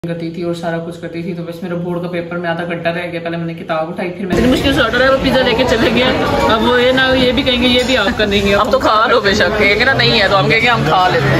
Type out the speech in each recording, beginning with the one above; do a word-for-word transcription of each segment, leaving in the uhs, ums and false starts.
करती थी और सारा कुछ करती थी। तो बस मेरा बोर्ड का पेपर में आधा घंटा रह गया, पहले मैंने किताब उठाई, फिर मैंने मुश्किल से ऑर्डर है वो पिज्जा लेके चले गए। अब वो ये ना ये भी कहेंगे ये भी आप कर देंगे, अब तो खा लो बेशक, कहेंगे ना नहीं है तो हम कहेंगे हम खा लेते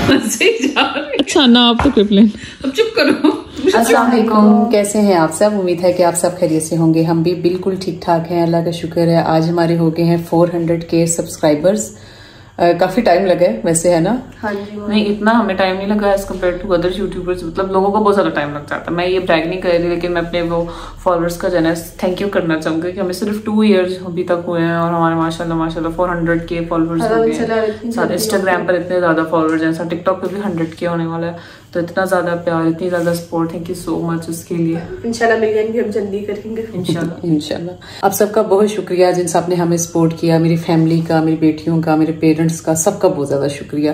हैं। अच्छा ना आप तो क्लिप लें, अब चुप करो। अस्सलाम वालेकुम, कैसे हैं आप सब? उम्मीद है कि आप सब खैरियत से होंगे। हम भी बिल्कुल ठीक ठाक हैं, अल्लाह का शुक्र है। आज हमारे हो गए हैं फोर हंड्रेड के सब्सक्राइबर्स। काफी टाइम लगा है वैसे, है ना? हाँ जी। नहीं इतना हमें टाइम नहीं लगा as compare to other YouTubers, मतलब लोगों को बहुत ज्यादा टाइम लग जाता है। मैं ये ब्रैग नहीं कर रही, लेकिन मैं अपने वो फॉलोअर्स का जो है थैंक यू करना चाहूंगी कि हमें सिर्फ टू इयर्स अभी तक हुए हैं और हमारे माशाल्लाह माशाल्लाह फोर हंड्रेड के फॉलोअर्स हो गए हैं। साथ इंस्टाग्राम पर इतने ज्यादा फॉलोअर्स हैं, साथ टिकटॉक पे भी हंड्रेड के होने वाला है। तो इतना ज्यादा प्यार, इतनी ज्यादा support, thank you so much उसके लिए। इंशाल्लाह मिल जाएंगे, हम जल्दी करेंगे इंशाल्लाह इंशाल्लाह। आप सबका बहुत शुक्रिया जिन सब ने हमें सपोर्ट किया, मेरी फैमिली का, मेरी बेटियों का, मेरे पेरेंट्स का, सबका बहुत ज्यादा शुक्रिया।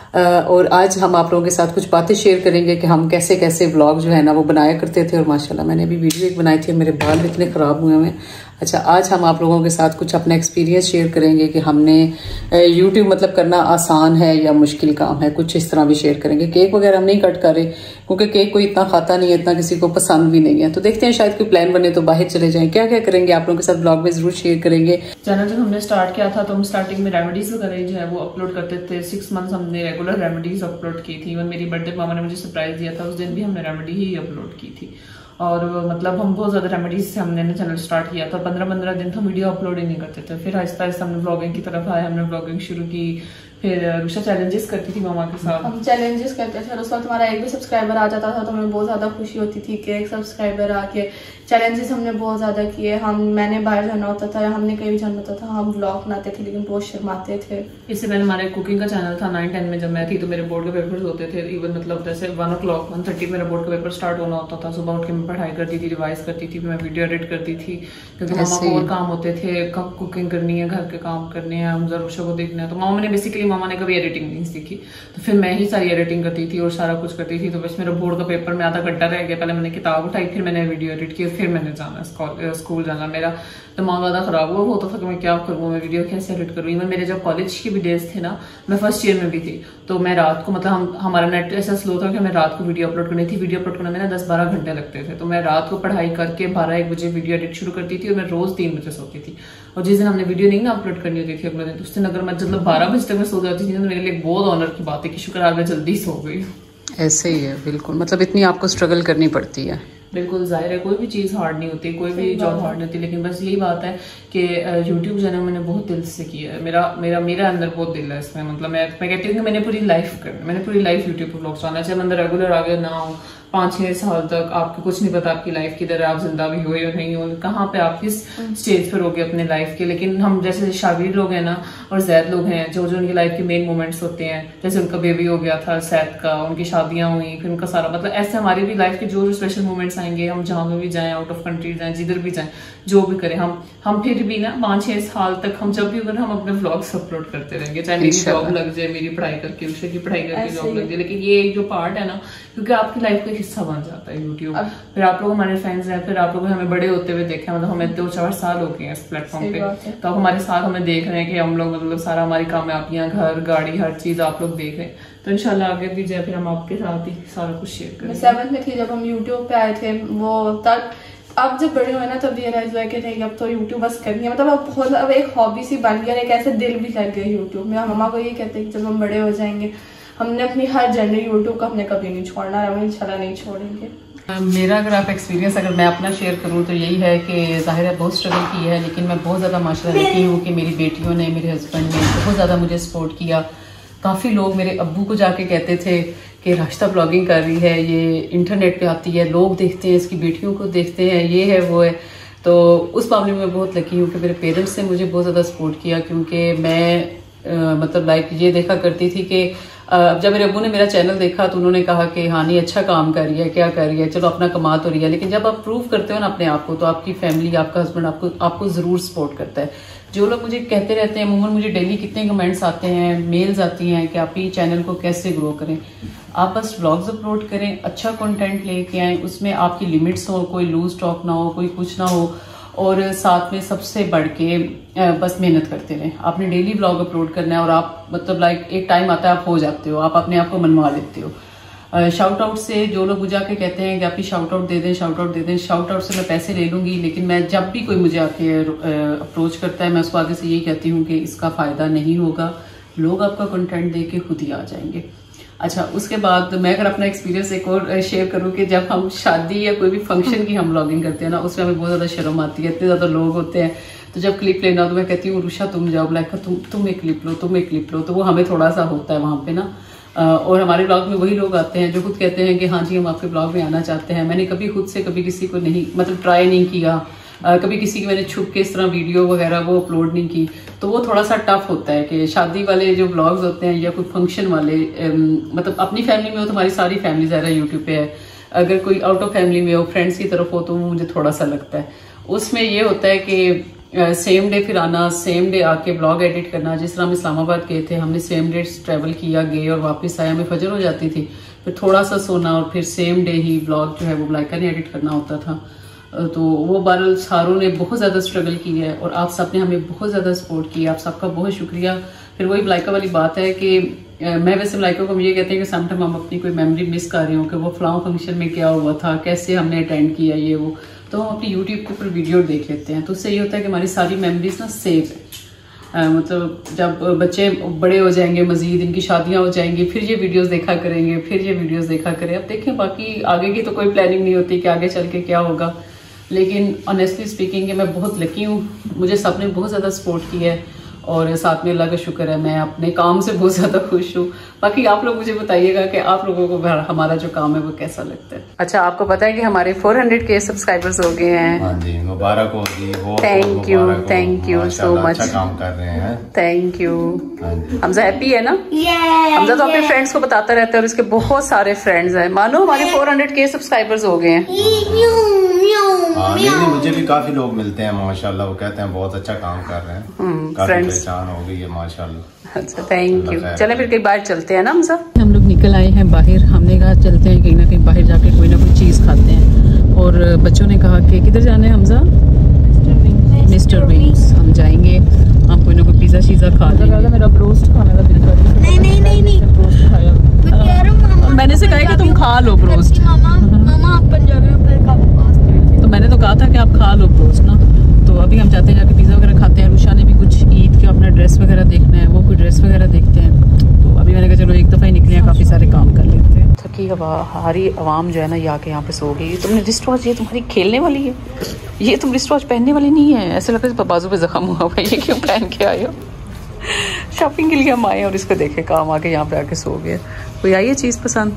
और आज हम आप लोगों के साथ कुछ बातें शेयर करेंगे कि हम कैसे कैसे व्लॉग जो है ना वो बनाया करते थे। और माशाल्लाह मैंने अभी वीडियो एक बनाई थी, मेरे बाल इतने खराब हुए हैं। अच्छा, आज हम आप लोगों के साथ कुछ अपना एक्सपीरियंस शेयर करेंगे कि हमने यूट्यूब मतलब करना आसान है या मुश्किल काम है, कुछ इस तरह भी शेयर करेंगे। केक वगैरह हम नहीं कट कर रहे क्योंकि केक कोई इतना खाता नहीं है, इतना किसी को पसंद भी नहीं है। तो देखते हैं शायद कोई प्लान बने तो बाहर चले जाएं। क्या क्या करेंगे आप लोगों के साथ ब्लॉग में जरूर शेयर करेंगे। चैनल जब हमने स्टार्ट किया था तो हम स्टार्टिंग में रेमेडीज वगैरह जो है वो अपलोड करते थे। सिक्स मंथ्स हमने रेगुलर रेमेडीज अपलोड की थी। इवन मेरी बर्थडे मामा ने मुझे सरप्राइज दिया था, उस दिन भी हमने रेमेडी ही अपलोड की थी। और मतलब हम बहुत ज्यादा रेमेडीज से हमने चैनल स्टार्ट किया था। पंद्रह पंद्रह दिन तो वीडियो अपलोड ही नहीं करते थे। फिर आहिस्ता आहिस्ता हमने ब्लॉगिंग की तरफ आए, हमने ब्लॉगिंग शुरू की। फिर रुशा चैलेंजेस करती थी मामा के साथ, हम चैलेंजेस करते थे। उस वक्त हमारा एक भी सब्सक्राइबर आ जाता था तो हमें बहुत ज्यादा खुशी होती थी कि एक सब्सक्राइबर आके। चैलेंजेस हमने बहुत ज्यादा किए। हम मैंने बाहर जाना होता था या हमने कहीं भी जाना होता था, हम व्लॉग बनाते थे लेकिन बहुत शर्माते थे। इससे पहले हमारे कुकिंग का चैनल था नाइन टेन में जब मैं थी, तो मेरे बोर्ड के पेपर्स होते थे। इवन मतलब जैसे one o'clock one thirty मेरा बोर्ड का पेपर स्टार्ट होना होता था। सुबह उठ के मैं पढ़ाई करती थी, रिवाइज करती थी, मैं वीडियो एडिट करती थी क्योंकि मामा को और काम होते थे। कब कुकिंग करनी है, घर के काम करने हैं, हम रुशा को देखना है। तो मामा ने बेसिकली मामा ने कभी एडिटिंग नहीं सीखी, तो फिर मैं ही सारी एडिटिंग करती थी और सारा कुछ करती थी। तो बस मेरा बोर्ड का पेपर में आधा घंटा रह गया, पहले मैंने किताब उठाई, फिर मैंने वीडियो एडिट की, फिर मैंने जाना स्कूल जाना। मेरा दिमाग ज्यादा खराब हुआ, होता था कि मैं क्या करूँ, मैं वीडियो कैसे एडिट करूँ। इवन मेरे जब कॉलेज के भी डेज थे ना, मैं फर्स्ट ईयर में भी थी, तो मैं रात को मतलब हम हमारा नेट ऐसा स्लो था कि मैं रात को वीडियो अपलोड करनी थी। वीडियो अपलोड करने में ना दस बारह घंटे लगते थे, तो मैं रात को पढ़ाई करके बारह एक बजे वीडियो एडिट शुरू करती थी और मैं रोज तीन बजे सोती थी। और जिस दिन हमने वीडियो नहीं ना अपलोड करनी होती थी अगले दिन, उस दिन अगर मैं मतलब बारह बजे तक मैं सो जाती थी तो मेरे लिए बहुत ऑनर की बात है कि शुक्र आज मैं जल्दी सो गई। ऐसे ही है बिल्कुल, मतलब इतनी आपको स्ट्रगल करनी पड़ती है। बिल्कुल जाहिर है, कोई भी चीज़ हार्ड नहीं होती, कोई भी जॉब हार्ड नहीं होती। लेकिन बस यही बात है कि यूट्यूब जो है ना मैंने बहुत दिल से किया है। मेरा मेरा मेरा अंदर बहुत दिल है इसमें। मतलब मैं मैं कहती हूँ कि मैंने पूरी लाइफ कर मैंने पूरी लाइफ यूट्यूब पर व्लॉग्स आना, चाहे मैं अंदर रेगुलर आ गया ना हो, पाँच छह साल तक आपको कुछ नहीं पता आपकी लाइफ किधर है, आप जिंदा भी हो या नहीं हो, कहाँ पे आप किस स्टेज पर हो गए अपने लाइफ के। लेकिन हम जैसे शागिर लोग हैं ना और जैद लोग हैं, जो जो उनकी लाइफ के मेन मोमेंट्स होते हैं, जैसे उनका बेबी हो गया था सैद का, उनकी शादियां हुई, फिर उनका सारा मतलब ऐसे हमारी भी लाइफ के जो जो स्पेशल मोमेंट्स आएंगे, हम जहाँ पे भी जाएं, आउट ऑफ कंट्री जाएं, जिधर भी जाएं, जो भी करें, हम हम फिर भी ना पाँच छह साल तक हम जब भी करें हम अपने व्लॉग्स अपलोड करते रहेंगे। चाहे मेरी जॉब लग जाए, मेरी पढ़ाई करके, उषा की पढ़ाई करके जॉब लग जाए, लेकिन ये जो पार्ट है ना, क्योंकि आपकी लाइफ का हिस्सा बन जाता है यूट्यूब। फिर आप लोग हमारे फैंस हैं, फिर आप लोग हमें बड़े होते हुए देखे, मतलब हमें दो चार साल हो गए हैं इस प्लेटफॉर्म पे, तो आप हमारे साथ हमें देख रहे हैं कि हम लोग मतलब सारा हमारी कामयाबियां, घर, गाड़ी, हर चीज आप लोग देख रहे हैं। तो इंशाल्लाह आगे भी जाए फिर हम आपके साथ ही सारा कुछ शेयर करेंगे। सेवंथ में थी जब हम यूट्यूब पे आए थे, वो तब अब जब बड़े हुए ना तब रियलाइज हुआ कि नहीं अब तो यूट्यूब बस करनी है। मतलब अब बहुत अब एक हॉबी सी बन गई, एक ऐसे दिल भी लग गए यूट्यूब में। मम्मा को ये कहते हैं कि जब हम बड़े हो जाएंगे हमने अपनी हर जर्नी यूट्यूब का हमने कभी नहीं छोड़ना, हम इंशाल्लाह नहीं छोड़ेंगे। मेरा अगर आप एक्सपीरियंस अगर मैं अपना शेयर करूं तो यही है कि जाहिर है बहुत स्ट्रगल की है, लेकिन मैं बहुत ज़्यादा माशाल्लाह देखी हूँ कि मेरी बेटियों ने, मेरे हस्बैंड ने बहुत ज़्यादा मुझे सपोर्ट किया। काफ़ी लोग मेरे अब्बू को जाके कहते थे कि राशिदा ब्लॉगिंग कर रही है, ये इंटरनेट पे आती है, लोग देखते हैं, इसकी बेटियों को देखते हैं, ये है वो है। तो उस मामले में बहुत लकी हूँ कि मेरे पेरेंट्स ने मुझे बहुत ज़्यादा सपोर्ट किया, क्योंकि मैं आ, मतलब लाइक ये देखा करती थी कि जब मेरे अब्बू ने मेरा चैनल देखा तो उन्होंने कहा कि हाँ नहीं अच्छा काम कर रही है, क्या कर रही है, चलो अपना कमा तो रही है। लेकिन जब आप प्रूव करते हो ना अपने आप को, तो आपकी फैमिली, आपका हस्बैंड आपको आपको जरूर सपोर्ट करता है। जो लोग मुझे कहते रहते हैं, अमूमन मुझे डेली कितने कमेंट्स आते हैं, मेल्स आती हैं कि आप ये चैनल को कैसे ग्रो करें। आप बस व्लॉग्स अपलोड करें, अच्छा कंटेंट लेके आएं, उसमें आपकी लिमिट्स हो, कोई लूज टॉक ना हो, कोई कुछ ना हो, और साथ में सबसे बढ़ के बस मेहनत करते रहें। आपने डेली व्लॉग अपलोड करना है और आप मतलब लाइक एक टाइम आता है आप हो जाते हो, आप अपने आप को मनवा लेते हो। शाउट आउट से जो लोग मुझे आके कहते हैं कि आपकी शाउट आउट दे दें, शाउट आउट दे दें, शाउट आउट से मैं पैसे ले लूंगी, लेकिन मैं जब भी कोई मुझे आके अप्रोच करता है मैं उसको आगे से यही कहती हूँ कि इसका फायदा नहीं होगा, लोग आपका कंटेंट देख के खुद ही आ जाएंगे। अच्छा, उसके बाद मैं अगर अपना एक्सपीरियंस एक और शेयर करूँ कि जब हम शादी या कोई भी फंक्शन की हम व्लॉगिंग करते हैं ना, उसमें हमें बहुत ज्यादा शर्म आती है, इतने ज्यादा लोग होते हैं। तो जब क्लिप लेना तो मैं कहती हूँ रुषा तुम जाओ, लाइक तुम तुम एक क्लिप लो, तुम एक क्लिप लो, तो वो हमें थोड़ा सा होता है वहां पे ना। और हमारे ब्लॉग में वही लोग आते हैं जो खुद कहते हैं कि हाँ जी हम आपके ब्लॉग में आना चाहते हैं। मैंने कभी खुद से कभी किसी को नहीं मतलब ट्राई नहीं किया, Uh, कभी किसी की मैंने छुप के इस तरह वीडियो वगैरह वो अपलोड नहीं की, तो वो थोड़ा सा टफ होता है कि शादी वाले जो ब्लॉग्स होते हैं या कोई फंक्शन वाले, um, मतलब अपनी फैमिली में हो, तुम्हारी सारी फैमिली ज़्यादा यूट्यूब पे है, अगर कोई आउट ऑफ फैमिली में हो, फ्रेंड्स की तरफ हो, तो वो मुझे थोड़ा सा लगता है। उसमें ये होता है कि सेम डे फिर आना, सेम डे आके ब्लॉग एडिट करना। जिस तरह हम इस्लामाबाद गए थे, हमने सेम डे ट्रैवल किया, गए और वापस आए, हमें फजर हो जाती थी, फिर थोड़ा सा सोना और फिर सेम डे ही ब्लॉग जो है वो मलाइका ने एडिट करना होता था। तो वो बहरहाल सारों ने बहुत ज़्यादा स्ट्रगल की है और आप सब ने हमें बहुत ज़्यादा सपोर्ट किया, आप सबका बहुत शुक्रिया। फिर वही मलाइका वाली बात है कि मैं वैसे मलाइका को ये कहते हैं कि समटाइम हम अपनी कोई मेमोरी मिस कर रहे हो कि वो फलां फंक्शन में क्या हुआ था, कैसे हमने अटेंड किया ये वो, तो हम अपनी यूट्यूब के ऊपर वीडियो देख लेते हैं। तो उससे ये होता है कि हमारी सारी मेमोरीज ना सेव है। आ, मतलब जब बच्चे बड़े हो जाएंगे, मजीद इनकी शादियां हो जाएंगी, फिर ये वीडियोस देखा करेंगे, फिर ये वीडियोस देखा करें। अब देखें, बाकी आगे की तो कोई प्लानिंग नहीं होती कि आगे चल के क्या होगा, लेकिन ऑनेस्टली स्पीकिंग कि मैं बहुत लकी हूँ, मुझे सबने बहुत ज़्यादा सपोर्ट किया है और साथ में अल्लाह का शुक्र है, मैं अपने काम से बहुत ज़्यादा खुश हूँ। बाकी आप लोग मुझे बताइएगा कि आप लोगों को हमारा जो काम है वो कैसा लगता है। अच्छा, आपको पता है कि हमारे चार सौ के सब्सक्राइबर्स हो गए हैं। हाँ जी, मुबारक हो जी। वो thank you, thank you so much. अच्छा काम कर रहे हैं, थैंक यू। हमजा हैप्पी है ना? हमजा तो अपने फ्रेंड्स को बताता रहता है और इसके बहुत सारे फ्रेंड्स हैं। मानो हमारे चार सौ के सब्सक्राइबर्स हो गए हैं। हाँ, नहीं, नहीं, मुझे भी काफी लोग मिलते हैं माशाल्लाह, वो कहते हैं बहुत अच्छा काम कर रहे हैं, काफी पहचान हो गई है माशाल्लाह। अच्छा, थैंक यू। चले फिर कहीं बाहर चलते हैं ना हम सब। हम लोग निकल आए हैं बाहर, हमने कहा चलते हैं कहीं ना कहीं बाहर जाके कोई ना कोई चीज़ खाते हैं। और बच्चों ने कहा कि किधर जाना है हमजा? Mister wings. हम जाएंगे, हम कोई ना कोई पिज़्ज़ा शीज़ा खा लेंगे। मेरा ब्रोस्ट खाने का दिल कर रहा है। नहीं नहीं नहीं नहीं, ब्रोस्ट खाया। मैंने से कहा कि तुम खा लो ब्रोस्ट। मामा मामा आप पंजाबी में तो मैंने तो कहा था कि आप खा लो ब्रोस्ट ना। तो अभी हम जाते हैं जाके पिज़्ज़ा वगैरह खाते हैं। रुषा ने भी कुछ ईद के अपना ड्रेस वगैरह देखना है, वो कोई ड्रेस वगैरह देखते हैं। तो अभी मैंने कहा चलो एक दफ़ा ही निकले हैं, काफ़ी सारे काम कर लेते हैं। थकी हवा हारी आवाम जो है ना ये आके यहाँ पे सो गई। तुमने रिस्ट वॉच, ये तुम्हारी खेलने वाली है, ये तुम रिस्ट वॉच पहनने वाली नहीं है। ऐसे लगता है बाजू पे जख्म हुआ हुआ, ये क्यों पहन के आए हो? शॉपिंग के लिए हम आए और इसको देखे काम आके यहाँ पे आके सो गए। कोई आई है चीज़ पसंद?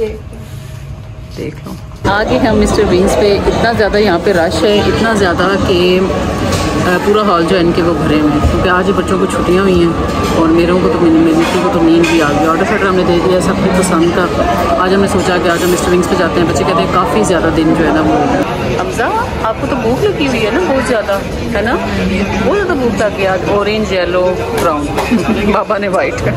देख लो। आगे हम मिस्टर विंग्स पे, इतना ज़्यादा यहाँ पे रश है, इतना ज़्यादा कि पूरा हॉल जो है इनके वो भरे हुए हैं, क्योंकि आज बच्चों को छुट्टियाँ हुई हैं और मेरे को तो मेरी मिट्टी को तो नींद भी आ गई। ऑर्डर सेटर हमने दे दिया सबकी पसंद का। आज हमने सोचा कि आज हम मिस्टर विंग्स पे जाते हैं। बच्चे कहते हैं काफ़ी ज़्यादा दिन जो है ना वो। हमजा, आपको तो भूख लगी हुई है ना बहुत ज़्यादा, है ना? बहुत ज़्यादा भूख लगी आज। ऑरेंज, येलो, ब्राउन, बाबा ने वाइट,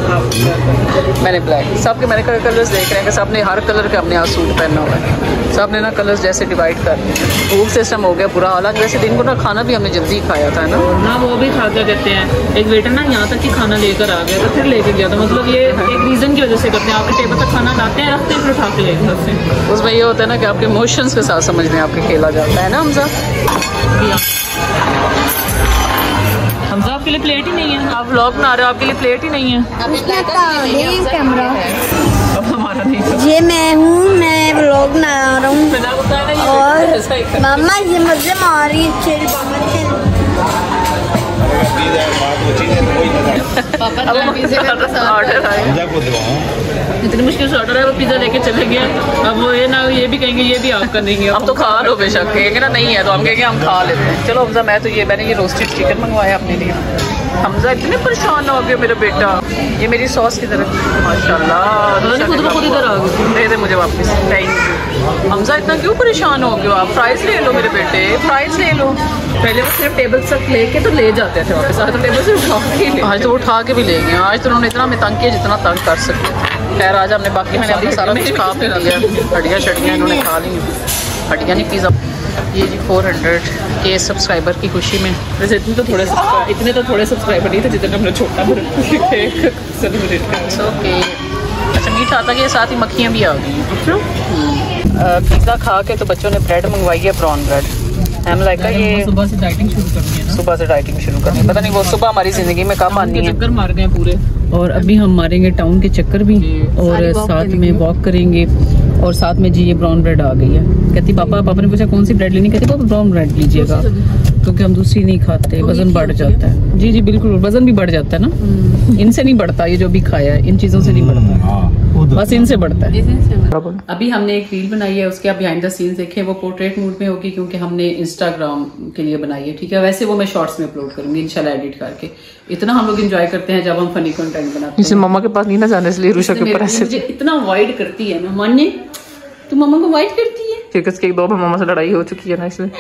मैंने ब्लैक। सबके मैंने कलर्स देख रहे हैं कि सबने हर कलर का अपने यहाँ सूट पहनना हुआ है। सबने ना कलर्स जैसे डिवाइड कर दिए। भूख सिस्टम हो गया बुरा। हालांकि वैसे दिन को ना खाना भी हमने जल्दी खाया था ना ना वो भी खा क्या कहते हैं, एक वेटर ना यहाँ तक ही खाना लेकर आ गया था, फिर लेके गया था। मतलब ये एक रीज़न की वजह से करते हैं, आपके टेबल तक खाना लाते हैं, रखते हैं, फिर उठा के लेके जाते हैं। उसमें ये होता है ना कि आपके इमोशंस के साथ समझ में आपके खेला जाता है ना। हमजा, हमजा आपके लिए प्लेट ही नहीं है। आप व्लॉग बना रहे हो, आपके लिए प्लेट ही नहीं है। कैमरा अब हमारा नहीं है। ये मैं हूँ, मैं व्लॉग बना रहा हूँ और मामा ये मुझे मारी चिल ऑर्डर आए, इतनी मुश्किल से ऑर्डर है, वो पिज़्ज़ा लेके चले गए। अब वो ये ना ये भी कहेंगे ये भी आपका नहीं है। हम तो खा लो बेशक, कहेंगे ना नहीं है तो हम कहेंगे हम खा लेते हैं। चलो हमजा, मैं तो ये मैंने ये रोस्टेड चिकन मंगवाया अपने लिए। हमजा इतने परेशान हो गए मेरा बेटा, ये मेरी सॉस की तरफ माशाल्लाह खुद खुद इधर आ गए। दे दे मुझे वापस, थैंक यू। हमजा इतना क्यों परेशान हो गए? आप फ्राइज ले लो मेरे बेटे, फ्राइज ले लो। पहले वो सिर्फ टेबल तक लेके तो ले जाते थे वापस, आज तो टेबल से उठा के, आज तो उठा के भी ले गए। आज तो उन्होंने इतना हमें तंग किया जितना तंग कर सकते। खैर आज हमने बाकी मैंने अपना सारा कुछ खा पी लिया, हड्डियाँ शड्डियाँ इन्होंने खा ली, हड्डियाँ नहीं पिज़्ज़ा। ये जी चार सौ के सब्सक्राइबर की खुशी में। वैसे इतने तो थोड़े इतने तो थोड़े सब्सक्राइबर नहीं थे जितने हमने छोटा सेलिब्रेट किया। ओके, अच्छा मीट आता गया, साथ ही मक्खियाँ भी आ गई। पिज़्ज़ा खा के तो बच्चों ने ब्रेड मंगवाई है, प्रॉन ब्रेड। हम लाइक ये सुबह से डाइटिंग शुरू करनी है ना, सुबह से डाइटिंग शुरू करनी है, पता नहीं वो सुबह हमारी जिंदगी में कब आनी है। चक्कर मार गए पूरे। और अभी हम मारेंगे टाउन के चक्कर भी और साथ में वॉक करेंगे। और साथ में जी ये ब्राउन ब्रेड आ गई है। कहती पापा पापा ने पूछा कौन सी ब्रेड लेनी, कहती पापा ब्राउन ब्रेड लीजिएगा क्योंकि हम दूसरी नहीं खाते, वजन बढ़ जाता है। जी जी बिल्कुल, वजन भी बढ़ जाता है ना, इनसे नहीं बढ़ता, ये जो भी खाया है इन चीजों से नहीं बढ़ता, बस इनसे बढ़ता है। अभी हमने एक रील बनाई है, उसके आप बिहाइंड द सीन्स देखें, वो पोर्ट्रेट मूड में होगी क्योंकि हमने इंस्टाग्राम के लिए बनाई है, ठीक है। वैसे वो मैं शॉर्ट्स में अपलोड करूंगी इंशाल्लाह एडिट करके। इतना हम लोग एंजॉय करते हैं जब हम फनी कंटेंट बनाते हैं। मम्मा के पास नहीं ना जाने, इसलिए रुशा के ऊपर ऐसे मुझे इतना अवॉइड करती है ना, मान्य तू मम्मा को अवॉइड करती है क्योंकि उसकी दो बार मम्मा से लड़ाई हो चुकी है ना, इसलिए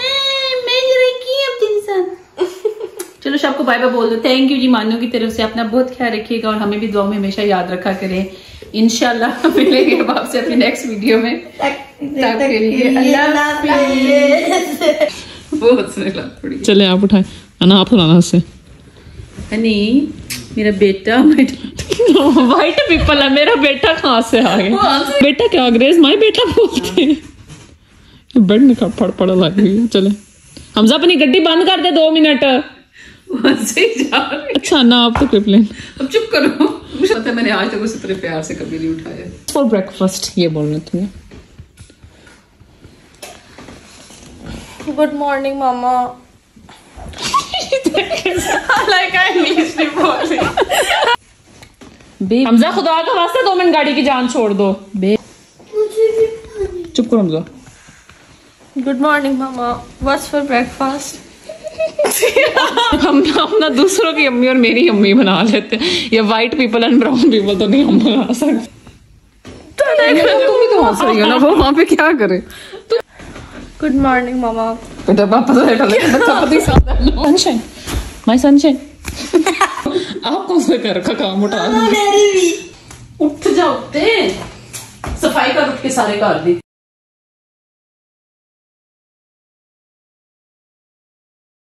चलो सबको बाय बाय बोल दो। थैंक यू जी मानो की तरफ से, अपना बहुत ख्याल रखिएगा और हमें भी दुआ में हमेशा याद रखा करें। इंशाल्लाह मिलेंगे अब आपसे अपनी नेक्स्ट वीडियो में, तब के लिए अल्लाह हाफिज़। बहुत सुने थोड़ी चले आप उठाए ना, आप उठाना उससे। हनी मेरा बेटा वाइट पीपल है, मेरा बेटा कहाँ से आ गया? बेटा क्या अंग्रेज माई बेटा बोलते हैं। बेड में फड़ पड़ा लग गई है। चले हमजा अपनी गड्डी बंद कर दे, दो मिनट अच्छा ना, आप तो पिपलिन अब चुप करो। मुझे पता है मैंने आज तक उसे इतने प्यार से कभी नहीं उठाया। फॉर ब्रेकफास्ट ये बोल रहे तुम्हें। Good morning mama. Like I English नहीं बोल रही। हमजा खुदा का वास्ता दो मिनट गाड़ी की जान छोड़ दो। बे चुप करो Hamza. Good morning mama, what's for breakfast? हम अपना दूसरों की अम्मी और मेरी अम्मी बना लेते हैं, ये white people and brown people तो नहीं हम बना सकते। तुम भी तो हंस रही हो ना, वो वहाँ पे क्या करे। Good morning mama. बेटा पापा से सनशाइन माय सनशाइन। आप कौन सा घर का काम उठा? उठ जाओ, सफाई कर उठ के सारे घर दी।